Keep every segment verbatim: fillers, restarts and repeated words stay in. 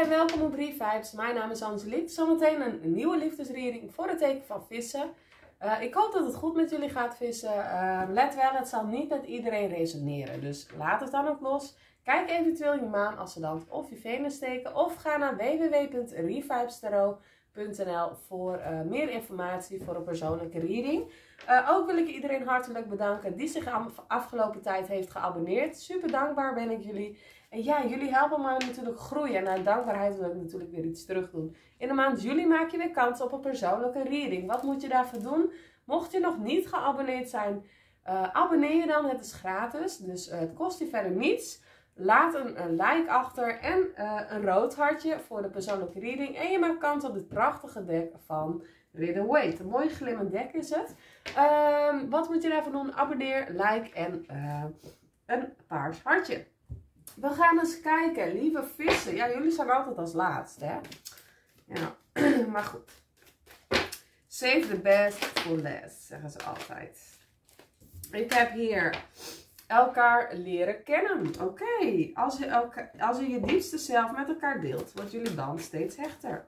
en welkom op Re-Vibes. Mijn naam is Angelique. Zometeen een nieuwe liefdesreading voor het teken van vissen. Uh, ik hoop dat het goed met jullie gaat vissen. Uh, let wel, het zal niet met iedereen resoneren. Dus laat het dan ook los. Kijk eventueel je maan, ascendant of je venusteken. Of ga naar w w w punt revibestarot punt n l voor uh, meer informatie voor een persoonlijke reading. Uh, ook wil ik iedereen hartelijk bedanken die zich de afgelopen tijd heeft geabonneerd. Super dankbaar ben ik jullie. En ja, jullie helpen mij natuurlijk groeien. En uit dankbaarheid wil ik natuurlijk weer iets terug doen. In de maand juli maak je weer kans op een persoonlijke reading. Wat moet je daarvoor doen? Mocht je nog niet geabonneerd zijn, uh, abonneer je dan. Het is gratis, dus uh, het kost je verder niets. Laat een, een like achter en uh, een rood hartje voor de persoonlijke reading. En je maakt kans op dit prachtige dek van Rider-Waite. Een mooi glimmend dek is het. Uh, wat moet je daarvoor doen? Abonneer, like en uh, een paars hartje. We gaan eens kijken, lieve vissen. Ja, jullie zijn altijd als laatste, hè? Ja, maar goed. Save the best for last, zeggen ze altijd. Ik heb hier elkaar leren kennen. Oké, okay. als, je elka, als je je diepste zelf met elkaar deelt, wordt jullie band steeds hechter.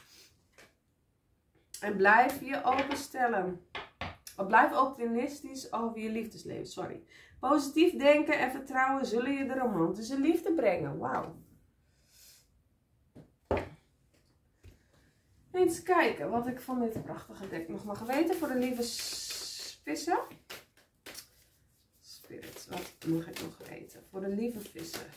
En blijf je openstellen. Of blijf optimistisch over je liefdesleven, sorry. Positief denken en vertrouwen zullen je de romantische liefde brengen. Wauw. Eens kijken wat ik van dit prachtige dek nog mag weten voor de lieve vissen. Spirit, wat mag ik nog weten voor de lieve vissen?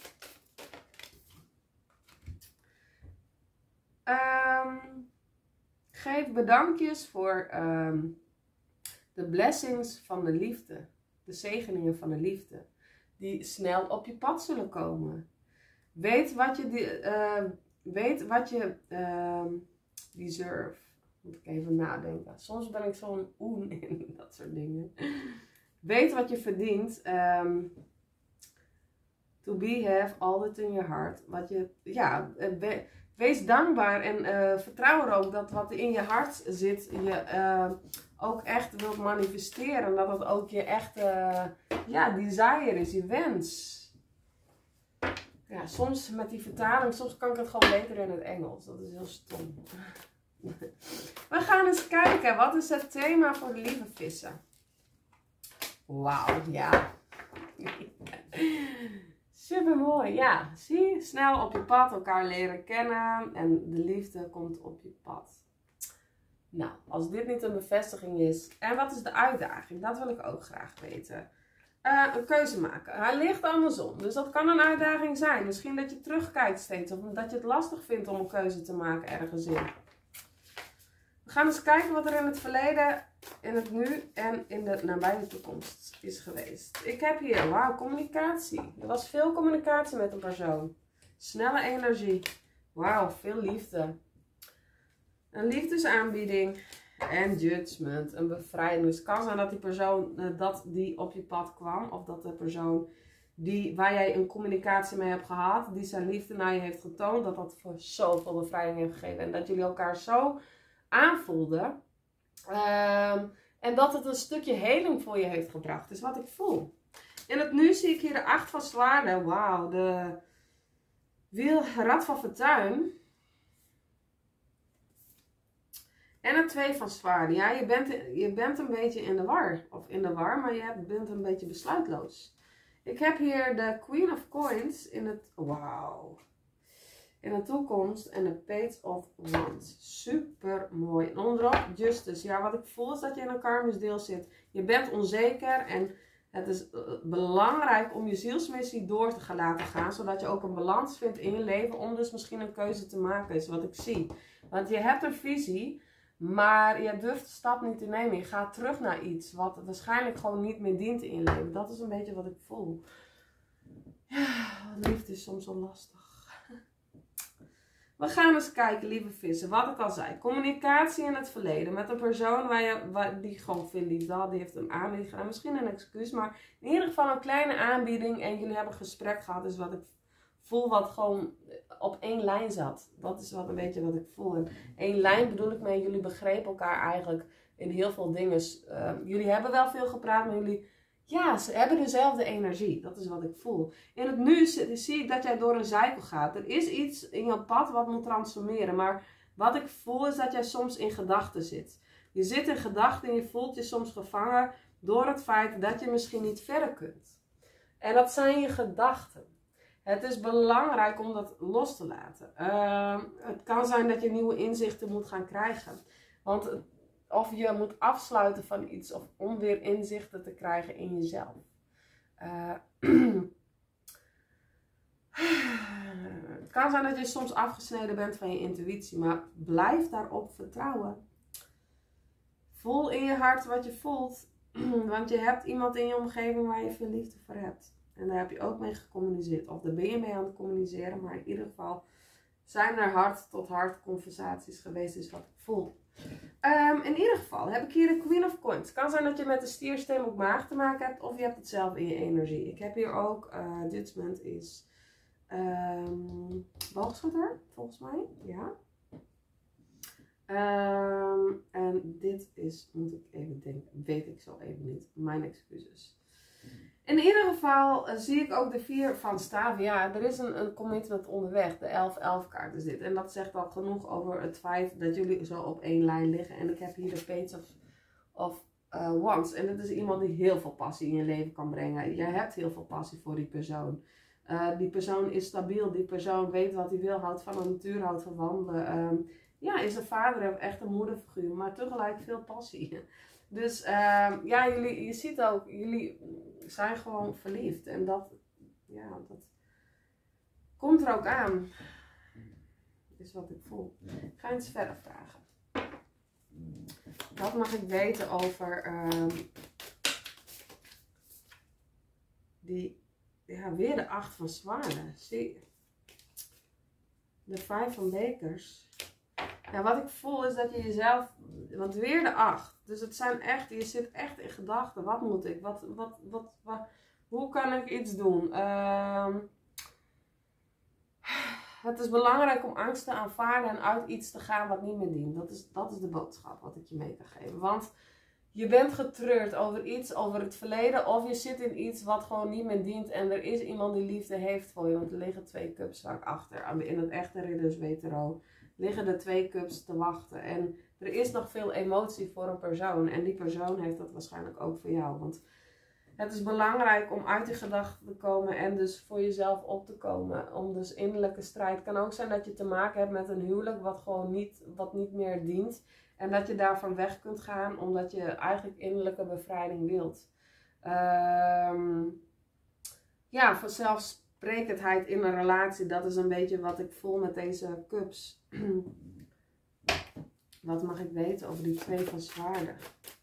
Um, geef bedankjes voor um, de blessings van de liefde. De zegeningen van de liefde. Die snel op je pad zullen komen. Weet wat je, uh, weet wat je uh, deserve. Moet ik even nadenken. Soms ben ik zo'n oen in dat soort dingen. Weet wat je verdient. Um, to be, have, all that in your heart. Wat je, ja, we, wees dankbaar en uh, vertrouw er ook dat wat in je hart zit, je uh, ook echt wilt manifesteren. Dat het ook je echte, ja, desire is, je wens. Ja, soms met die vertaling, soms kan ik het gewoon beter in het Engels. Dat is heel stom. We gaan eens kijken, wat is het thema voor de lieve vissen? Wauw, ja. Super mooi, ja. Zie, snel op je pad elkaar leren kennen en de liefde komt op je pad. Nou, als dit niet een bevestiging is, en wat is de uitdaging? Dat wil ik ook graag weten. Uh, een keuze maken. Hij ligt andersom, dus dat kan een uitdaging zijn. Misschien dat je terugkijkt steeds, of dat je het lastig vindt om een keuze te maken ergens in. We gaan eens kijken wat er in het verleden, in het nu en in de nabije toekomst is geweest. Ik heb hier, wauw, communicatie. Er was veel communicatie met een persoon. Snelle energie. Wauw, veel liefde. Een liefdesaanbieding. En judgment. Een bevrijding. Dus het kan zijn dat die persoon, dat die op je pad kwam. Of dat de persoon die, waar jij een communicatie mee hebt gehad, die zijn liefde naar je heeft getoond, dat dat voor zoveel bevrijding heeft gegeven. En dat jullie elkaar zo aanvoelden. Um, en dat het een stukje heling voor je heeft gebracht. Is wat ik voel. In het nu zie ik hier de acht van zwaarden. Wauw. De wiel, rad van fortuin. En het twee van zwaarden. Ja, je bent, je bent een beetje in de war. Of in de war, maar je bent een beetje besluitloos. Ik heb hier de Queen of Coins in het... Wauw. In de toekomst en de Page of Wands. Super mooi. En onderop Justice. Ja, wat ik voel is dat je in een karmisch deel zit. Je bent onzeker en het is belangrijk om je zielsmissie door te gaan laten gaan. Zodat je ook een balans vindt in je leven om dus misschien een keuze te maken. Is wat ik zie. Want je hebt een visie, maar je durft de stap niet te nemen. Je gaat terug naar iets wat waarschijnlijk gewoon niet meer dient in je leven. Dat is een beetje wat ik voel. Ja, liefde is soms zo lastig. We gaan eens kijken, lieve vissen, wat ik al zei. Communicatie in het verleden met een persoon waar je, waar, die gewoon veel liefde had. Die heeft een aanbieding gedaan. Misschien een excuus, maar in ieder geval een kleine aanbieding. En jullie hebben een gesprek gehad. Dus wat ik voel wat gewoon op één lijn zat. Dat is wat een beetje wat ik voel. En één lijn bedoel ik mee, jullie begrepen elkaar eigenlijk in heel veel dingen. Uh, jullie hebben wel veel gepraat, maar jullie... ja, ze hebben dezelfde energie. Dat is wat ik voel. In het nu zie ik dat jij door een cykel gaat. Er is iets in jouw pad wat moet transformeren. Maar wat ik voel is dat jij soms in gedachten zit. Je zit in gedachten en je voelt je soms gevangen door het feit dat je misschien niet verder kunt. En dat zijn je gedachten. Het is belangrijk om dat los te laten. Uh, het kan zijn dat je nieuwe inzichten moet gaan krijgen. Want of je moet afsluiten van iets of om weer inzichten te krijgen in jezelf. Uh, het kan zijn dat je soms afgesneden bent van je intuïtie, maar blijf daarop vertrouwen. Voel in je hart wat je voelt, want je hebt iemand in je omgeving waar je veel liefde voor hebt. En daar heb je ook mee gecommuniceerd. Of daar ben je mee aan het communiceren, maar in ieder geval zijn er hart tot hart conversaties geweest, is wat ik voel. Um, in ieder geval heb ik hier de Queen of Coins. Het kan zijn dat je met de stierstem op maag te maken hebt, of je hebt het zelf in je energie. Ik heb hier ook, uh, Judgment is um, boogschutter, volgens mij. Ja. Um, en dit is, moet ik even denken, weet ik zo even niet. Mijn excuses. In ieder geval uh, zie ik ook de vier van staven. Ja, er is een, een commitment onderweg. De elf elf kaart is dit. En dat zegt al genoeg over het feit dat jullie zo op één lijn liggen. En ik heb hier de Page of, of uh, Wands. En dit is iemand die heel veel passie in je leven kan brengen. Jij hebt heel veel passie voor die persoon. Uh, die persoon is stabiel. Die persoon weet wat hij wil. Houdt van de natuur, houdt van wandelen. Um, ja, is een vader of echt een moederfiguur. Maar tegelijk veel passie. Dus uh, ja, jullie, je ziet ook, jullie zijn gewoon verliefd. En dat, ja, dat komt er ook aan. Is wat ik voel. Ik ga eens verder vragen. Wat mag ik weten over uh, die, ja, weer de acht van zwaarden. Zie, de vijf van bekers. Ja, wat ik voel is dat je jezelf, want weer de acht. Dus het zijn echt, je zit echt in gedachten. Wat moet ik? Wat, wat, wat, wat, hoe kan ik iets doen? Uh, het is belangrijk om angst te aanvaarden en uit iets te gaan wat niet meer dient. Dat is, dat is de boodschap wat ik je mee kan geven. Want je bent getreurd over iets, over het verleden. Of je zit in iets wat gewoon niet meer dient. En er is iemand die liefde heeft voor je. Want er liggen twee cups vaak achter. In het echte Ridders Wetero liggen er twee cups te wachten. En er is nog veel emotie voor een persoon. En die persoon heeft dat waarschijnlijk ook voor jou. Want het is belangrijk om uit die gedachten te komen. En dus voor jezelf op te komen. Om dus innerlijke strijd. Het kan ook zijn dat je te maken hebt met een huwelijk wat gewoon niet, wat niet meer dient. En dat je daarvan weg kunt gaan. Omdat je eigenlijk innerlijke bevrijding wilt. Um, ja, vanzelfsprekendheid in een relatie. Dat is een beetje wat ik voel met deze cups. Wat mag ik weten over die twee van zwaarden?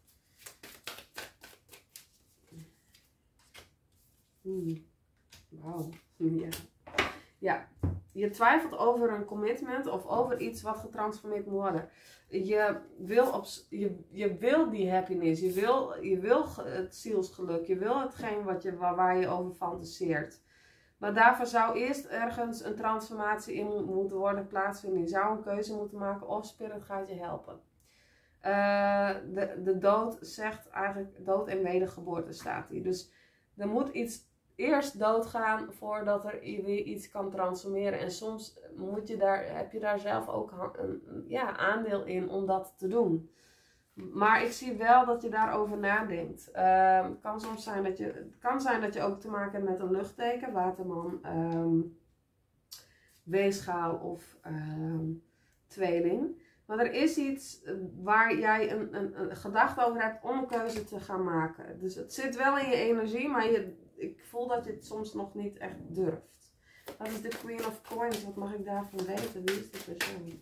Hmm. Wauw. Ja. Ja. Je twijfelt over een commitment of over iets wat getransformeerd moet worden. Je wil, op, je, je wil die happiness. Je wil, je wil het zielsgeluk. Je wil hetgeen wat je, waar, waar je over fantaseert. Maar daarvoor zou eerst ergens een transformatie in moeten worden plaatsvinden. Je zou een keuze moeten maken of Spirit gaat je helpen. Uh, de, de dood zegt eigenlijk dood en wedergeboorte staat hier. Dus er moet iets eerst doodgaan voordat er weer iets kan transformeren. En soms moet je daar, heb je daar zelf ook een ja, aandeel in om dat te doen. Maar ik zie wel dat je daarover nadenkt. Uh, het kan soms zijn dat je, het kan zijn dat je ook te maken hebt met een luchtteken, waterman, um, weegschaal of um, tweeling. Maar er is iets waar jij een, een, een gedachte over hebt om een keuze te gaan maken. Dus het zit wel in je energie, maar je, ik voel dat je het soms nog niet echt durft. Dat is de Queen of Coins. Wat mag ik daarvan weten? Wie is de persoon?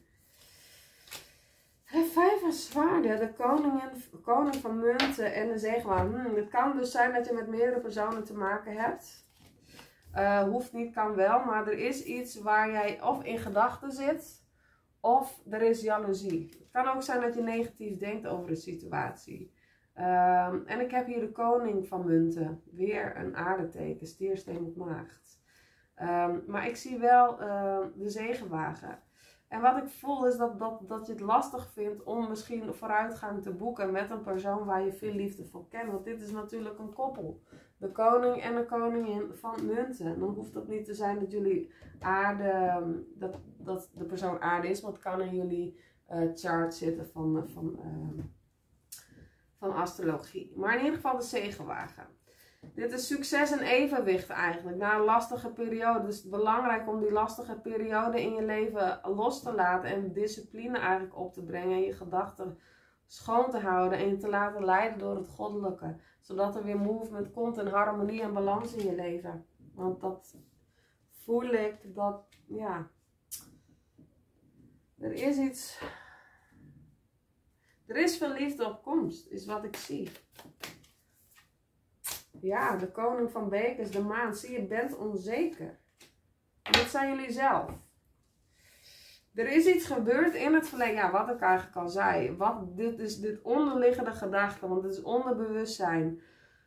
De vijf van zwaarden, de koningin, koning van munten en de zegenwaard. Hmm, het kan dus zijn dat je met meerdere personen te maken hebt. Uh, hoeft niet, kan wel. Maar er is iets waar jij of in gedachten zit, of er is jaloezie. Het kan ook zijn dat je negatief denkt over de situatie. Uh, en ik heb hier de koning van munten. Weer een aardeteken, stiersteen op maagd. Um, maar ik zie wel uh, de zegenwagen. En wat ik voel is dat, dat, dat je het lastig vindt om misschien vooruitgang te boeken met een persoon waar je veel liefde voor kent. Want dit is natuurlijk een koppel. De koning en de koningin van munten. Dan hoeft het niet te zijn dat jullie aarde, dat, dat de persoon aarde is. Want het kan in jullie uh, chart zitten van, van, uh, van astrologie. Maar in ieder geval de zegenwagen. Dit is succes en evenwicht eigenlijk. Na een lastige periode. Dus het is belangrijk om die lastige periode in je leven los te laten. En discipline eigenlijk op te brengen. En je gedachten schoon te houden. En je te laten leiden door het goddelijke. Zodat er weer movement komt en harmonie en balans in je leven. Want dat voel ik. Dat, ja. Er is iets. Er is veel liefde op komst. Is wat ik zie. Ja, de koning van bekers, de maan. Zie je, bent onzeker. En dat zijn jullie zelf. Er is iets gebeurd in het verleden. Ja, wat ik eigenlijk al zei. Wat, dit is dit onderliggende gedachte. Want het is onderbewustzijn.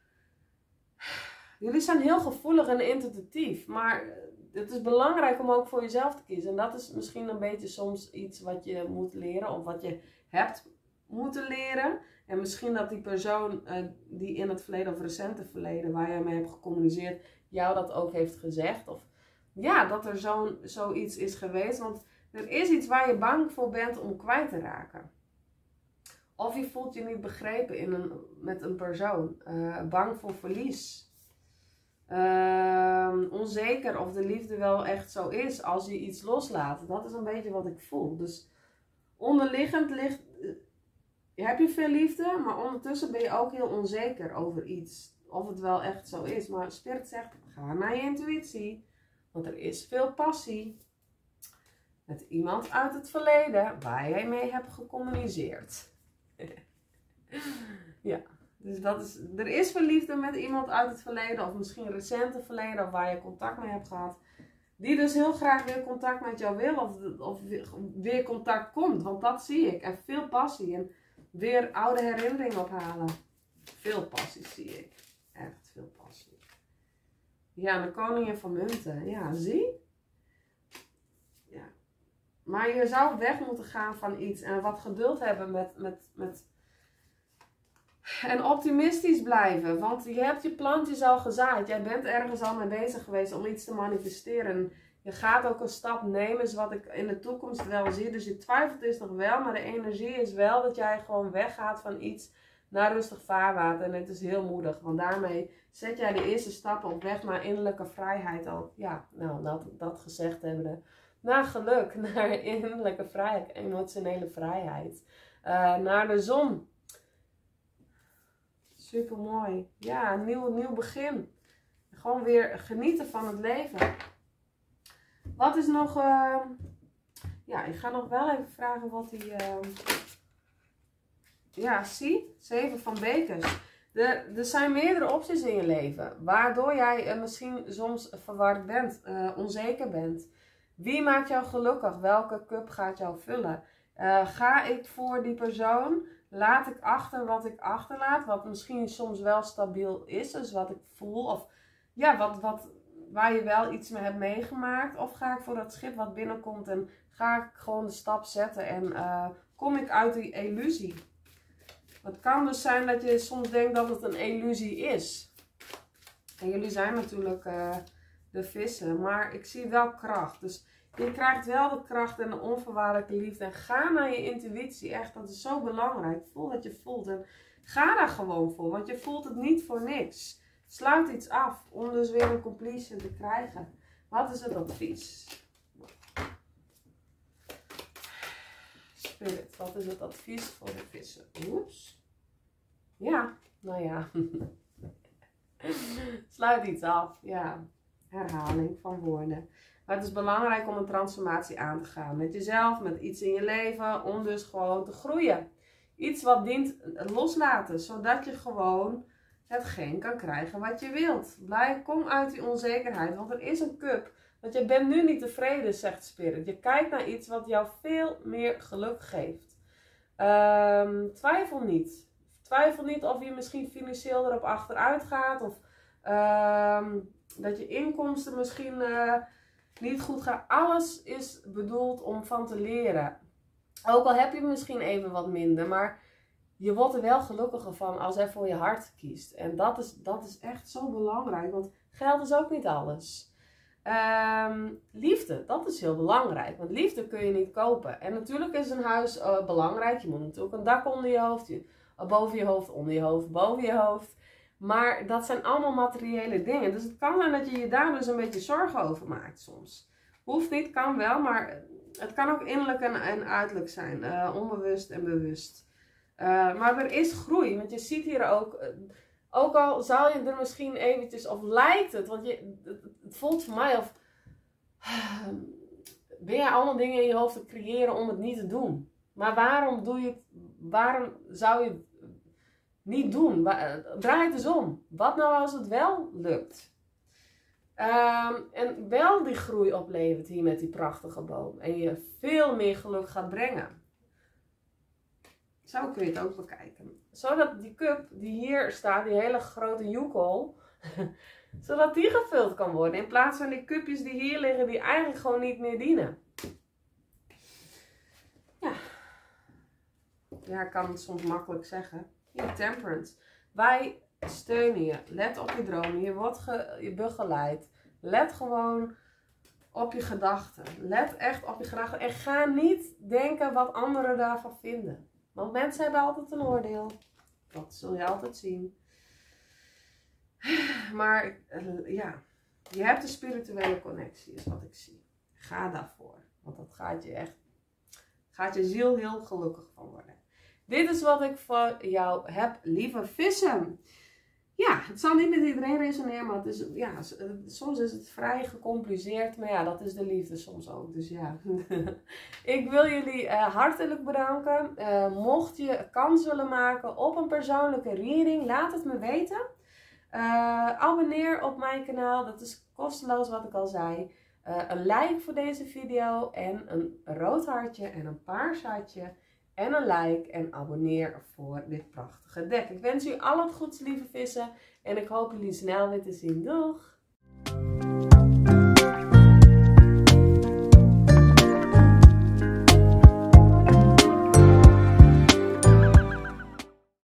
Jullie zijn heel gevoelig en intuïtief. Maar het is belangrijk om ook voor jezelf te kiezen. En dat is misschien een beetje soms iets wat je moet leren. Of wat je hebt moeten leren. En misschien dat die persoon uh, die in het verleden of recente verleden waar je mee hebt gecommuniceerd, jou dat ook heeft gezegd. Of ja, dat er zo'n zoiets is geweest. Want er is iets waar je bang voor bent om kwijt te raken. Of je voelt je niet begrepen in een, met een persoon. Uh, bang voor verlies. Uh, onzeker of de liefde wel echt zo is als je iets loslaat. Dat is een beetje wat ik voel. Dus onderliggend ligt... Heb je veel liefde, maar ondertussen ben je ook heel onzeker over iets. Of het wel echt zo is. Maar Spirit zegt, ga naar je intuïtie. Want er is veel passie. Met iemand uit het verleden waar jij mee hebt gecommuniceerd. Ja, dus dat is, er is veel liefde met iemand uit het verleden. Of misschien recente verleden, of waar je contact mee hebt gehad. Die dus heel graag weer contact met jou wil. Of, of weer, weer contact komt. Want dat zie ik. En veel passie. En weer oude herinneringen ophalen. Veel passie zie ik. Echt veel passie. Ja, de koningin van munten. Ja, zie? Ja. Maar je zou weg moeten gaan van iets. En wat geduld hebben met... met, met en optimistisch blijven. Want je hebt je plantjes al gezaaid. Jij bent ergens al mee bezig geweest om iets te manifesteren. Je gaat ook een stap nemen, is wat ik in de toekomst wel zie. Dus je twijfelt is nog wel, maar de energie is wel dat jij gewoon weggaat van iets naar rustig vaarwater. En het is heel moedig, want daarmee zet jij de eerste stappen op weg naar innerlijke vrijheid al. Ja, nou, dat, dat gezegd hebben. Naar geluk, naar innerlijke vrijheid, emotionele vrijheid. Uh, naar de zon. Super mooi. Ja, een nieuw, nieuw begin. Gewoon weer genieten van het leven. Wat is nog... Uh... Ja, ik ga nog wel even vragen wat hij... Uh... Ja, zie. Zeven van bekers. Er, er zijn meerdere opties in je leven. Waardoor jij uh, misschien soms verward bent. Uh, onzeker bent. Wie maakt jou gelukkig? Welke cup gaat jou vullen? Uh, ga ik voor die persoon? Laat ik achter wat ik achterlaat? Wat misschien soms wel stabiel is. Dus wat ik voel. Of ja, wat... wat waar je wel iets mee hebt meegemaakt. Of ga ik voor dat schip wat binnenkomt en ga ik gewoon de stap zetten. En uh, kom ik uit die illusie. Het kan dus zijn dat je soms denkt dat het een illusie is. En jullie zijn natuurlijk uh, de vissen. Maar ik zie wel kracht. Dus je krijgt wel de kracht en de onvoorwaardelijke liefde. En ga naar je intuïtie. Echt, dat is zo belangrijk. Voel wat je voelt. En ga daar gewoon voor. Want je voelt het niet voor niks. Sluit iets af om dus weer een completion te krijgen. Wat is het advies? Spirit, wat is het advies voor de vissen? Oeps. Ja, nou ja. Sluit iets af. Ja, herhaling van woorden. Maar het is belangrijk om een transformatie aan te gaan. Met jezelf, met iets in je leven. Om dus gewoon te groeien. Iets wat dient loslaten. Zodat je gewoon... hetgeen kan krijgen wat je wilt. Blijf, kom uit die onzekerheid. Want er is een cup. Want je bent nu niet tevreden, zegt Spirit. Je kijkt naar iets wat jou veel meer geluk geeft. Um, twijfel niet. Twijfel niet of je misschien financieel erop achteruit gaat. Of um, dat je inkomsten misschien uh, niet goed gaat. Alles is bedoeld om van te leren. Ook al heb je misschien even wat minder, maar je wordt er wel gelukkiger van als hij voor je hart kiest. En dat is, dat is echt zo belangrijk, want geld is ook niet alles. Um, liefde, dat is heel belangrijk, want liefde kun je niet kopen. En natuurlijk is een huis uh, belangrijk. Je moet natuurlijk een dak onder je hoofd, je, uh, boven je hoofd, onder je hoofd, boven je hoofd. Maar dat zijn allemaal materiële dingen. Dus het kan zijn dat je je daar dus een beetje zorgen over maakt soms. Hoeft niet, kan wel, maar het kan ook innerlijk en, en uiterlijk zijn. Uh, onbewust en bewust. Uh, maar er is groei, want je ziet hier ook... Uh, Ook al zou je er misschien eventjes, of lijkt het, want je, het, het voelt voor mij of ben je allemaal dingen in je hoofd te creëren om het niet te doen. Maar waarom doe je het, waarom zou je het niet doen? Draai het eens om. Wat nou als het wel lukt? Um, en wel die groei oplevert hier met die prachtige boom. En je veel meer geluk gaat brengen. Zo kun je het ook bekijken. Zodat die cup die hier staat, die hele grote joekel, zodat die gevuld kan worden. In plaats van die cupjes die hier liggen, die eigenlijk gewoon niet meer dienen. Ja. Ja, ik kan het soms makkelijk zeggen. Hier, Temperance. Wij steunen je. Let op je dromen. Je wordt ge, je begeleid. Let gewoon op je gedachten. Let echt op je gedachten. En ga niet denken wat anderen daarvan vinden. Want mensen hebben altijd een oordeel. Dat zul je altijd zien. Maar ja, je hebt een spirituele connectie, is wat ik zie. Ga daarvoor. Want dat gaat je echt, gaat je ziel heel gelukkig van worden. Dit is wat ik voor jou heb, lieve vissen. Ja, het zal niet met iedereen resoneren, maar het is, ja, soms is het vrij gecompliceerd. Maar ja, dat is de liefde soms ook. Dus ja, ik wil jullie uh, hartelijk bedanken. Uh, mocht je kans willen maken op een persoonlijke reading, laat het me weten. Uh, abonneer op mijn kanaal, dat is kosteloos wat ik al zei. Uh, een like voor deze video en een rood hartje en een paars hartje. En een like en abonneer voor dit prachtige dek. Ik wens u al het goeds, lieve vissen. En ik hoop jullie snel weer te zien. Doeg!